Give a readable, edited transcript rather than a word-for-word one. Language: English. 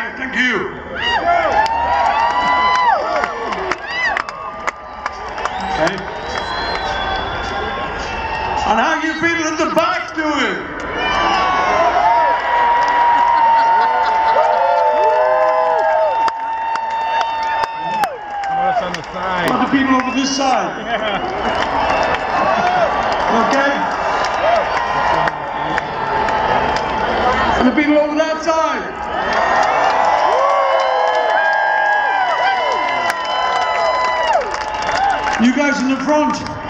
Okay, thank you. Okay. And how you people at the back doing? On the side. What the people over this side? Okay? And the people over that side? You guys in the front?